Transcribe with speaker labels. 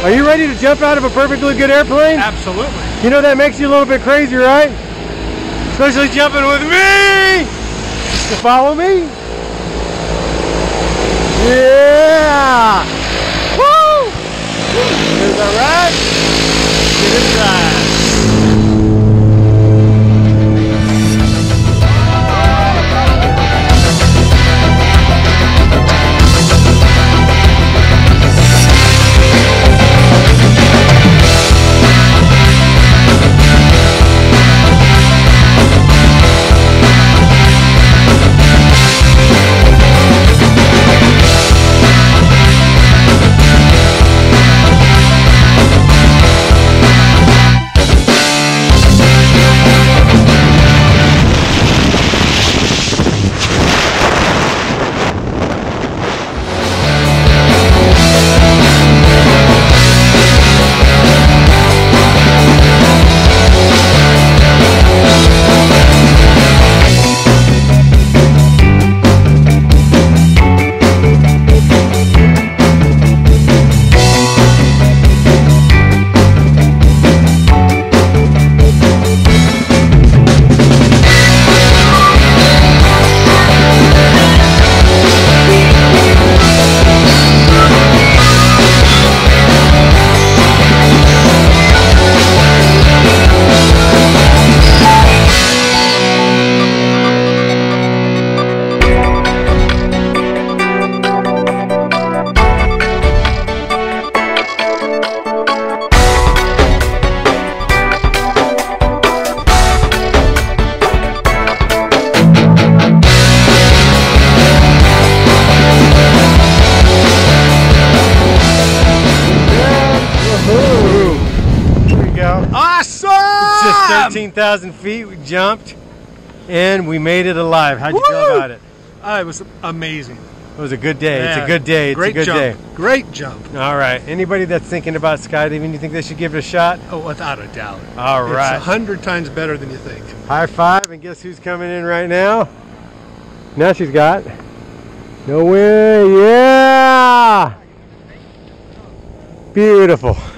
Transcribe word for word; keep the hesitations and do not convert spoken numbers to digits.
Speaker 1: Are you ready to jump out of a perfectly good airplane?
Speaker 2: Absolutely.
Speaker 1: You know that makes you a little bit crazy, right? Especially jumping with me! You follow me? Yeah! Woo! There's our ride. Get inside.
Speaker 2: Awesome!
Speaker 1: It's just thirteen thousand feet. We jumped and we made it alive. How'd you
Speaker 2: Woo!
Speaker 1: feel about it?
Speaker 2: Uh, it was amazing.
Speaker 1: It was a good day.
Speaker 2: Yeah.
Speaker 1: It's a good day. It's
Speaker 2: Great
Speaker 1: a good
Speaker 2: jump.
Speaker 1: day.
Speaker 2: Great jump.
Speaker 1: All right. Anybody that's thinking about skydiving, you think they should give it a shot?
Speaker 2: Oh, without a doubt.
Speaker 1: All right.
Speaker 2: It's a hundred times better than you think.
Speaker 1: High five, and guess who's coming in right now? Now she's got. No way. Yeah! Beautiful.